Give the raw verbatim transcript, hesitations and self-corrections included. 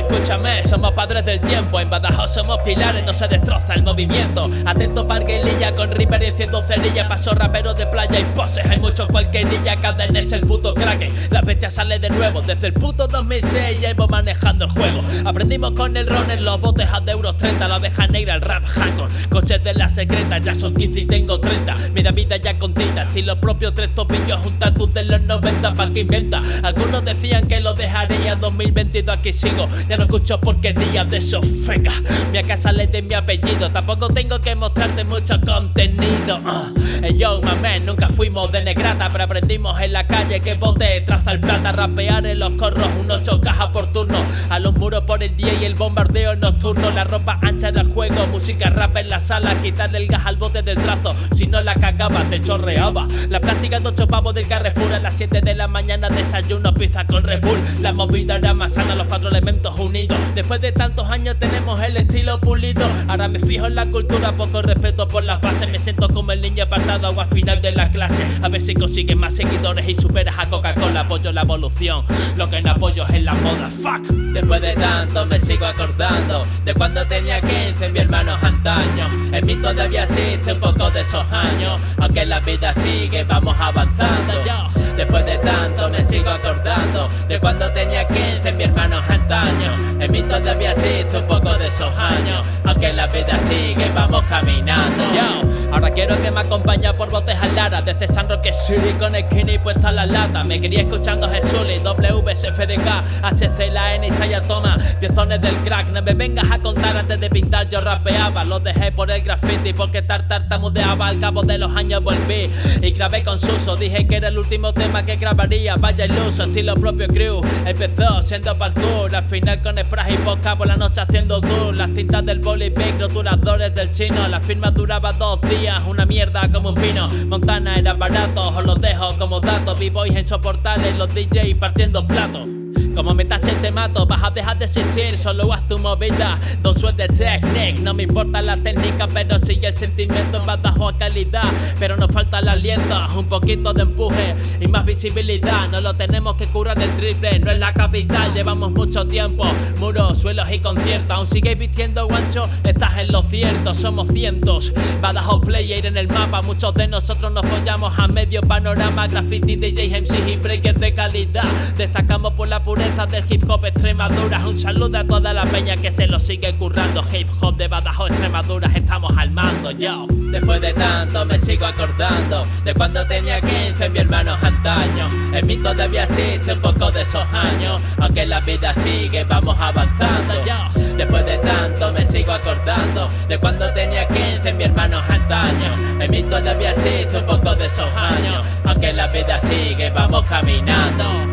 Escúchame, somos padres del tiempo. En Badajoz somos pilares, no se destroza el movimiento. Atento parguelilla con Reaper y enciendo cerilla. Paso raperos de playa y poses. Hay muchos cualquierilla, Caden es el puto Kraken. La bestia sale de nuevo, desde el puto dos mil seis llevo manejando el juego. Aprendimos con el ron en los botes a de euros treinta. La oveja negra, el rap hardcore. Coches de la secreta, ya son quince y tengo treinta. Mira vida ya con tinta, estilo propio, tres topillos. Un tatu de los noventa pa' que inventa. Algunos decían que lo dejaría en dos mil veintidós, aquí sigo. Ya no escucho porquerías de esos fecas. Mi casa sale de mi apellido, tampoco tengo que mostrarte mucho contenido. uh. Hey yo, mamen, nunca fuimos de negrata, pero aprendimos en la calle que bote traza el plata. Rapear en los corros, un ocho cajas por turno. A los muros por el día y el bombardeo nocturno. La ropa ancha en el juego, música rap en la sala. Quitarle el gas al bote del trazo, si no la cagaba te chorreaba. La plástica de ocho pavos del Carrefour. A las siete de la mañana desayuno pizza con Red Bull. La movida era más sana, los cuatro elementos unidos. Después de tantos años tenemos el estilo pulido. Ahora me fijo en la cultura, poco respeto por las bases. Me siento como el niño apartado al final de la clase. A ver si consigues más seguidores y superas a Coca-Cola. Apoyo la evolución, lo que no apoyo es la moda. Fuck. Después de tanto me sigo acordando de cuando tenía quince, mi hermano antaño. En mí todavía existe un poco de esos años, aunque la vida sigue, vamos avanzando. Yo, después de tanto me sigo acordando de cuando tenía quince, mi hermano antaño. En mí todavía existe un poco de esos años, aunque la vida sigue, vamos caminando. Yo, ahora quiero que me acompañe por botes al Lara, desde San Roque City con skinny puesta la lata. Me quería escuchando Jesús y W S F D K, H C la N y Sayatoma, piezones del crack. No me vengas a contar, antes de pintar yo rapeaba. Lo dejé por el graffiti porque tar tartamudeaba. Al cabo de los años volví y grabé con Suso. Dije que era el último tema que grabaría, vaya iluso, estilo propio crew. Empezó siendo parkour, al final con spray y podcast por la noche haciendo tour. Las tintas del bolivic, rotuladores del chino. La firma duraba dos días, una mierda como un pino. Montana era barato, os los dejo como datos. B-boys insoportables, los D Js partiendo platos. Como me taches te mato, vas a dejar de existir, solo haz tu movida. Don't sweat the technique, no me importa la técnica, pero sigue el sentimiento. Badajoz a calidad, pero nos falta el aliento. Un poquito de empuje y más visibilidad. No lo tenemos que curar el triple, no es la capital. Llevamos mucho tiempo, muros, suelos y conciertos. Aún sigues vistiendo guancho, estás en lo cierto. Somos cientos, Badajoz player en el mapa. Muchos de nosotros nos follamos a medio panorama. Graffiti, D Js, M Cs y breakers de calidad. Destacamos por la pureza del hip hop Extremadura. Un saludo a toda la peña que se lo sigue currando. Hip hop de Badajoz, Extremadura, estamos al mando, yo. Después de tanto me sigo acordando de cuando tenía quince, mi hermano antaño. En mí todavía existe un poco de esos años, aunque la vida sigue, vamos avanzando, yo. Después de tanto me sigo acordando de cuando tenía quince, mi hermano antaño. En mí todavía existe un poco de esos años, aunque la vida sigue, vamos caminando.